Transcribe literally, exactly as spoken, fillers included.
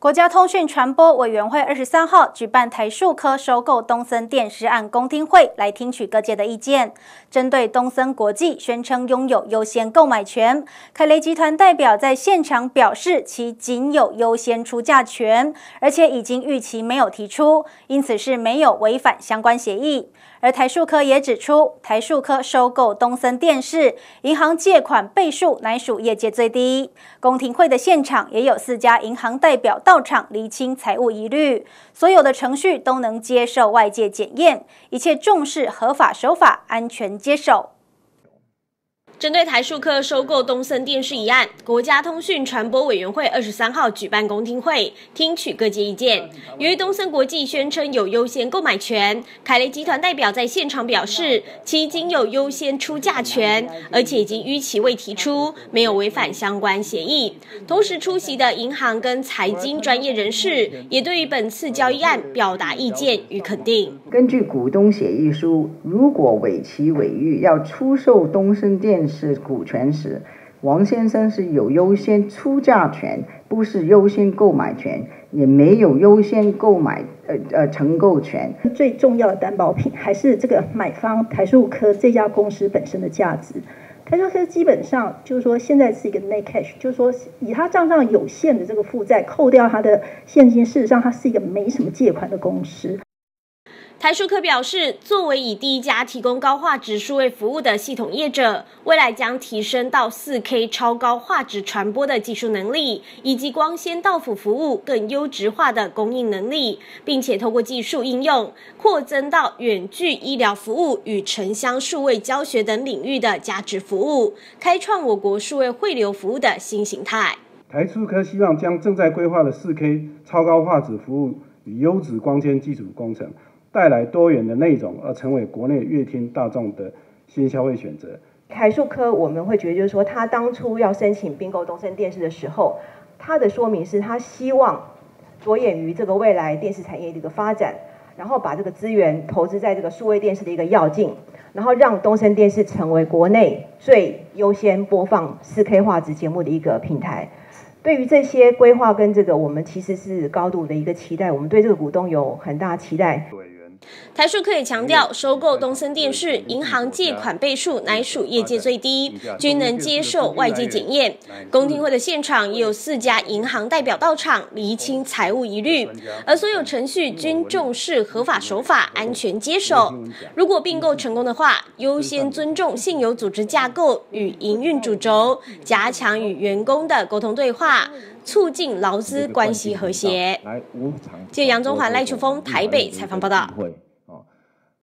国家通讯传播委员会二十三号举办台数科收购东森电视案公听会，来听取各界的意见。针对东森国际宣称拥有优先购买权，凯雷集团代表在现场表示，其仅有优先出价权，而且已经逾期没有提出，因此是没有违反相关协议。而台数科也指出，台数科收购东森电视，银行借款倍数乃属业界最低。公听会的现场也有四家银行代表到场厘清财务疑虑，所有的程序都能接受外界检验，一切重视合法守法，安全接手。 针对台数科收购东森电视一案，国家通讯传播委员会二十三号举办公听会，听取各界意见。由于东森国际宣称有优先购买权，凯雷集团代表在现场表示，其仅有优先出价权，而且已经逾期未提出，没有违反相关协议。同时出席的银行跟财经专业人士也对于本次交易案表达意见与肯定。 根据股东协议书，如果尾期尾预要出售东森电视是股权时，王先生是有优先出价权，不是优先购买权，也没有优先购买呃呃承购权。 最重要的担保品还是这个买方台数科这家公司本身的价值。台数科基本上就是说现在是一个 net cash， 就是说以他账上有限的这个负债扣掉他的现金，事实上它是一个没什么借款的公司。 台数科表示，作为以第一家提供高画质数位服务的系统业者，未来将提升到 四K 超高画质传播的技术能力，以及光纤到府服务更优质化的供应能力，并且透过技术应用，扩增到远距医疗服务与城乡数位教学等领域的价值服务，开创我国数位汇流服务的新形态。 台数科希望将正在规划的 四K 超高画质服务与优质光纤基础工程带来多元的内容，而成为国内乐听大众的新消费选择。 台数科我们会觉得，就是说，他当初要申请并购东森电视的时候，他的说明是他希望着眼于这个未来电视产业的一个发展，然后把这个资源投资在这个数位电视的一个要进，然后让东森电视成为国内最优先播放 四K 画质节目的一个平台。对于这些规划跟这个，我们其实是高度的一个期待，我们对这个股东有很大期待。 台数科也强调，收购东森电视，银行借款倍数乃属业界最低，均能接受外界检验。公听会的现场也有四家银行代表到场，厘清财务疑虑，而所有程序均重视合法守法，安全接手。如果并购成功的话，优先尊重现有组织架构与营运主轴，加强与员工的沟通对话，促进劳资关系和谐。借杨中环、赖秋峰台北采访报道。